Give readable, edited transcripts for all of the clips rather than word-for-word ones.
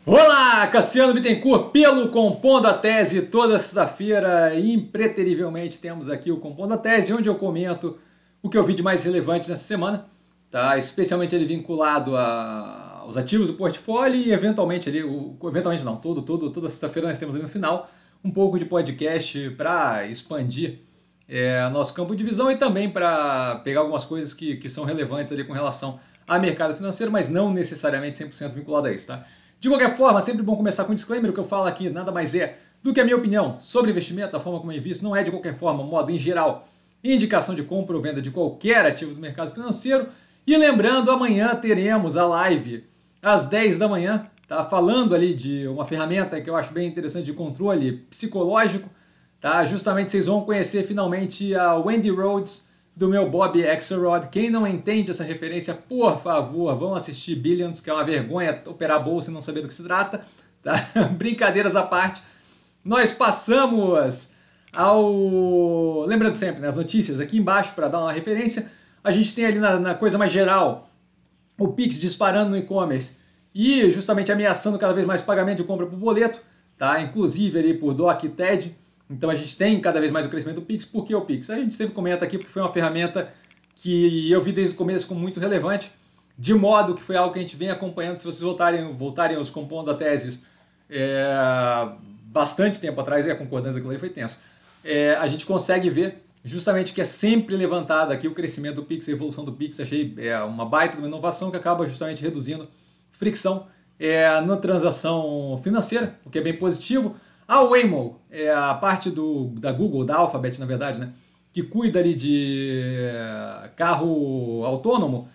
Olá, Cassiano Bittencourt, pelo Compondo a Tese, toda sexta-feira, impreterivelmente, temos aqui o Compondo a Tese, onde eu comento o que eu vi de mais relevante nessa semana, tá? Especialmente ele vinculado aos ativos do portfólio e eventualmente, toda sexta-feira nós temos ali no final um pouco de podcast para expandir nosso campo de visão e também para pegar algumas coisas que são relevantes ali com relação ao mercado financeiro, mas não necessariamente 100% vinculado a isso, tá? De qualquer forma, sempre bom começar com um disclaimer. O que eu falo aqui nada mais é do que a minha opinião sobre investimento, a forma como eu invisto, não é de qualquer forma, modo em geral, indicação de compra ou venda de qualquer ativo do mercado financeiro. E lembrando, amanhã teremos a live às 10 da manhã, tá? Falando ali de uma ferramenta que eu acho bem interessante de controle psicológico, tá? Justamente vocês vão conhecer finalmente a Wendy Rhodes, do meu Bob Axelrod. Quem não entende essa referência, por favor, vão assistir Billions, que é uma vergonha operar a bolsa e não saber do que se trata. Tá? Brincadeiras à parte. Nós passamos ao... Lembrando sempre, né, as notícias aqui embaixo para dar uma referência. A gente tem ali na coisa mais geral o Pix disparando no e-commerce e justamente ameaçando cada vez mais pagamento de compra por boleto, tá? Inclusive ali por DOC e TED. Então a gente tem cada vez mais o crescimento do Pix. Por que o Pix? A gente sempre comenta aqui porque foi uma ferramenta que eu vi desde o começo como muito relevante, de modo que foi algo que a gente vem acompanhando. Se vocês voltarem aos Compondo a Teses bastante tempo atrás, a concordância com ele foi tensa, a gente consegue ver justamente que é sempre levantado aqui o crescimento do Pix, a evolução do Pix. Achei uma baita de uma inovação que acaba justamente reduzindo fricção na transação financeira, o que é bem positivo. A Waymo é a parte da Google, da Alphabet, na verdade, né, que cuida ali de carro autônomo,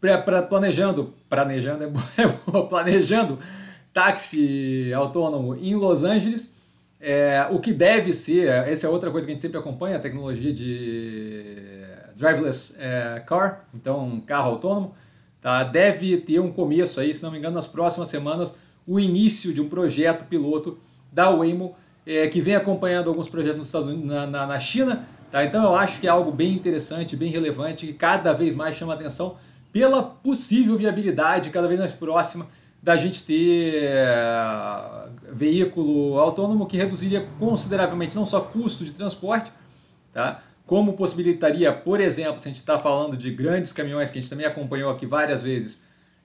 planejando táxi autônomo em Los Angeles, o que deve ser, essa é outra coisa que a gente sempre acompanha, a tecnologia de driverless car, então carro autônomo, tá, deve ter um começo aí, se não me engano, nas próximas semanas, o início de um projeto piloto da Waymo, que vem acompanhando alguns projetos nos Estados Unidos, na China. Tá? Então eu acho que é algo bem interessante, bem relevante, que cada vez mais chama atenção pela possível viabilidade cada vez mais próxima da gente ter veículo autônomo que reduziria consideravelmente não só custo de transporte, tá? Como possibilitaria, por exemplo, se a gente está falando de grandes caminhões, que a gente também acompanhou aqui várias vezes,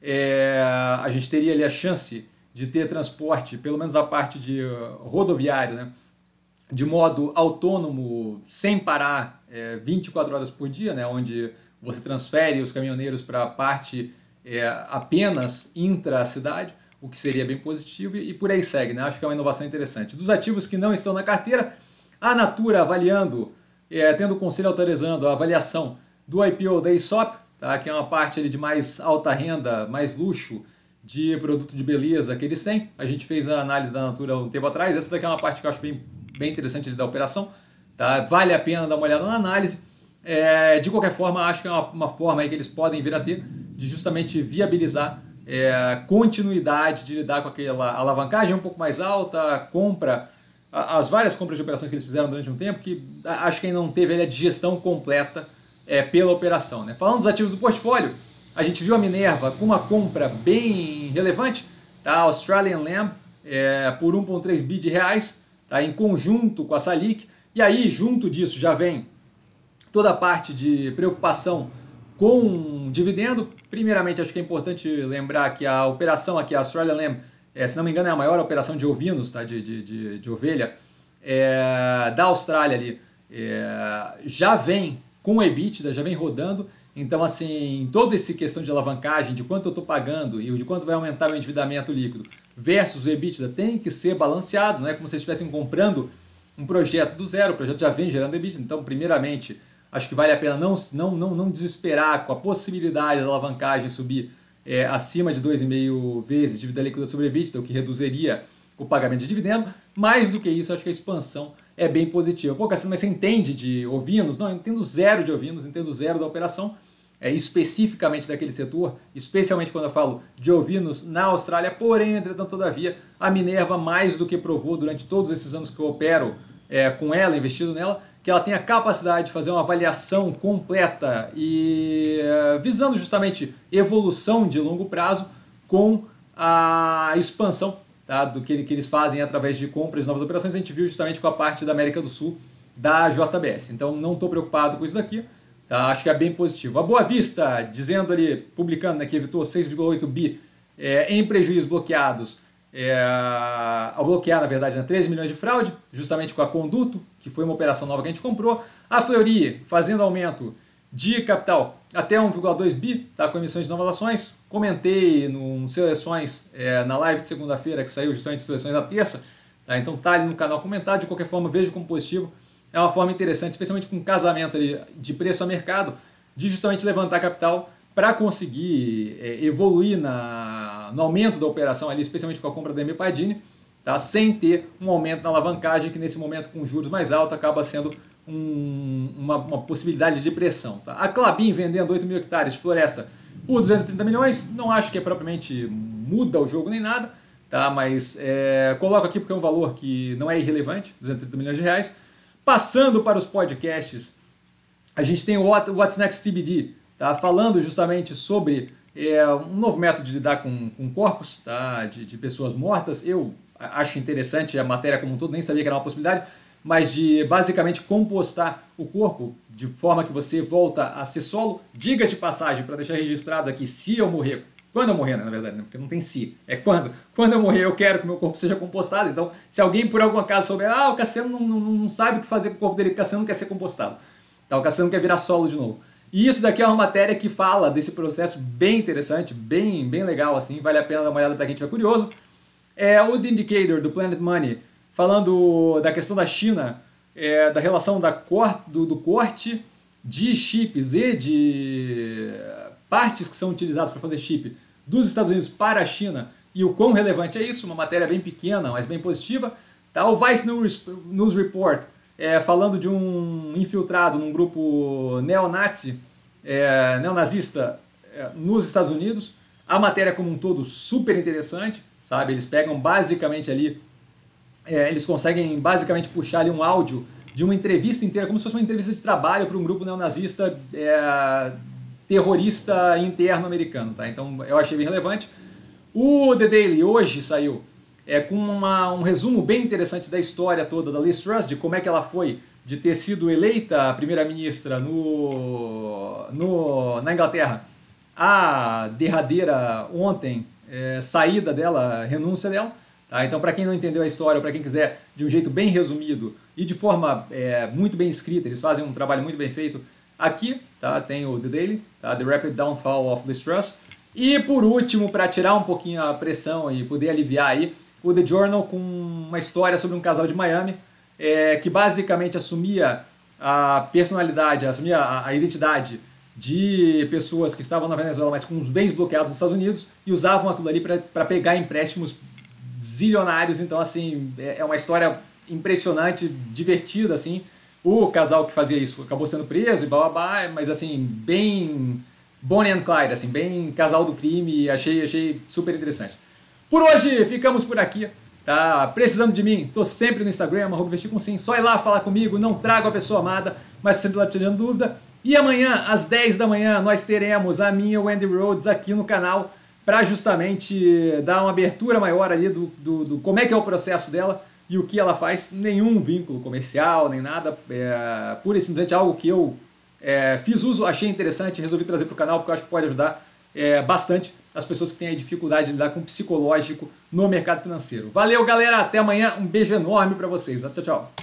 a gente teria ali a chance de ter transporte, pelo menos a parte de rodoviário, né, de modo autônomo, sem parar 24 horas por dia, né, onde você transfere os caminhoneiros para a parte apenas intra-cidade, o que seria bem positivo, e por aí segue, né? Acho que é uma inovação interessante. Dos ativos que não estão na carteira, a Natura avaliando, tendo o conselho autorizando a avaliação do IPO da Aesop, tá, que é uma parte ali de mais alta renda, mais luxo, de produto de beleza que eles têm. A gente fez a análise da Natura um tempo atrás. Essa daqui é uma parte que eu acho bem interessante da operação. Tá? Vale a pena dar uma olhada na análise. De qualquer forma, acho que é uma forma aí que eles podem vir a ter de justamente viabilizar continuidade de lidar com aquela alavancagem um pouco mais alta, compra, as várias compras de operações que eles fizeram durante um tempo, que acho que ainda não teve a digestão completa pela operação. Né? Falando dos ativos do portfólio, a gente viu a Minerva com uma compra bem relevante, tá? Australian Lamb, por 1,3 bi de reais, tá? Em conjunto com a Salic. E aí, junto disso, já vem toda a parte de preocupação com dividendo. Primeiramente, acho que é importante lembrar que a operação aqui, a Australian Lamb, se não me engano, é a maior operação de ovinos, tá? de ovelha, da Austrália ali, já vem com o EBITDA, já vem rodando. Então, assim, toda essa questão de alavancagem, de quanto eu estou pagando e de quanto vai aumentar o endividamento líquido versus o EBITDA tem que ser balanceado, não é como se estivessem comprando um projeto do zero, o projeto já vem gerando EBITDA. Então, primeiramente, acho que vale a pena não desesperar com a possibilidade da alavancagem subir acima de 2,5 vezes dívida líquida sobre EBITDA, o que reduziria o pagamento de dividendo. Mais do que isso, acho que a expansão é bem positiva. Pô, Cassiano, mas você entende de ovinos? Não, eu entendo zero de ovinos, entendo zero da operação, especificamente daquele setor, especialmente quando eu falo de ovinos na Austrália. Porém, entretanto, todavia, a Minerva mais do que provou durante todos esses anos que eu opero com ela, investido nela, que ela tem a capacidade de fazer uma avaliação completa e visando justamente evolução de longo prazo com a expansão tá, do que eles fazem através de compras de novas operações. A gente viu justamente com a parte da América do Sul da JBS. Então não estou preocupado com isso aqui. Tá, acho que é bem positivo. A Boa Vista, dizendo ali, publicando, né, que evitou 6,8 bi em prejuízos bloqueados, ao bloquear, na verdade, né, 13 milhões de fraude, justamente com a Conduto, que foi uma operação nova que a gente comprou. A Fleury, fazendo aumento de capital até 1,2 bi, tá, com emissões de novas ações. Comentei no Seleções, na live de segunda-feira, que saiu justamente Seleções na terça. Tá, então tá ali no canal comentado. De qualquer forma, vejo como positivo. É uma forma interessante, especialmente com casamento ali de preço a mercado, de justamente levantar capital para conseguir evoluir no aumento da operação ali, especialmente com a compra da M. Pardini, tá? Sem ter um aumento na alavancagem, que nesse momento com juros mais altos acaba sendo uma possibilidade de pressão. Tá? A Klabin vendendo 8 mil hectares de floresta por 230 milhões, não acho que propriamente muda o jogo nem nada, tá? Mas coloco aqui porque é um valor que não é irrelevante, 230 milhões de reais. Passando para os podcasts, a gente tem o What's Next TBD, tá? Falando justamente sobre um novo método de lidar com corpos, tá? de pessoas mortas. Eu acho interessante a matéria como um todo, nem sabia que era uma possibilidade, mas de basicamente compostar o corpo de forma que você volta a ser solo. Diga de passagem, para deixar registrado aqui, se eu morrer, quando eu morrer, né, na verdade, né, porque não tem se, é quando eu morrer eu quero que o meu corpo seja compostado. Então, se alguém por algum acaso souber, o Cassiano não sabe o que fazer com o corpo dele, o Cassiano não quer ser compostado, tá? O Cassiano quer virar solo de novo. E isso daqui é uma matéria que fala desse processo bem interessante, bem legal, assim, vale a pena dar uma olhada para quem estiver curioso. O The Indicator, do Planet Money, falando da questão da China, da relação do corte de chips e de partes que são utilizadas para fazer chip dos Estados Unidos para a China e o quão relevante é isso, uma matéria bem pequena, mas bem positiva. Tá? O Vice News Report, falando de um infiltrado num grupo neonazista nos Estados Unidos. A matéria como um todo super interessante, sabe? Eles pegam basicamente ali, eles conseguem basicamente puxar ali um áudio de uma entrevista inteira, como se fosse uma entrevista de trabalho para um grupo neonazista terrorista interno americano, tá? Então eu achei bem relevante. O The Daily hoje saiu com um resumo bem interessante da história toda da Liz Truss, de como é que ela foi de ter sido eleita primeira-ministra na Inglaterra, a derradeira ontem saída dela, renúncia dela. Tá? Então, para quem não entendeu a história, ou para quem quiser de um jeito bem resumido e de forma muito bem escrita, eles fazem um trabalho muito bem feito. Aqui, tá? Tem o The Daily, tá? The Rapid Downfall of Liz Truss. E por último, para tirar um pouquinho a pressão e poder aliviar aí, o The Journal com uma história sobre um casal de Miami que basicamente assumia a personalidade, assumia a identidade de pessoas que estavam na Venezuela, mas com os bens bloqueados nos Estados Unidos, e usavam aquilo ali para pegar empréstimos zilionários. Então, assim, é uma história impressionante, divertida, assim. O casal que fazia isso acabou sendo preso e bababá, mas assim, bem Bonnie and Clyde, assim, bem casal do crime, achei super interessante. Por hoje, ficamos por aqui, tá? Precisando de mim, tô sempre no Instagram, @vestircomsim, só ir lá falar comigo, não trago a pessoa amada, mas sempre lá tirando dúvida. E amanhã, às 10 da manhã, nós teremos a minha Wendy Rhodes aqui no canal, para justamente dar uma abertura maior ali do como é que é o processo dela, e o que ela faz. Nenhum vínculo comercial, nem nada, pura e simplesmente algo que eu fiz uso, achei interessante, resolvi trazer para o canal, porque eu acho que pode ajudar bastante as pessoas que têm a dificuldade de lidar com o psicológico no mercado financeiro. Valeu, galera, até amanhã, um beijo enorme para vocês, tchau, tchau.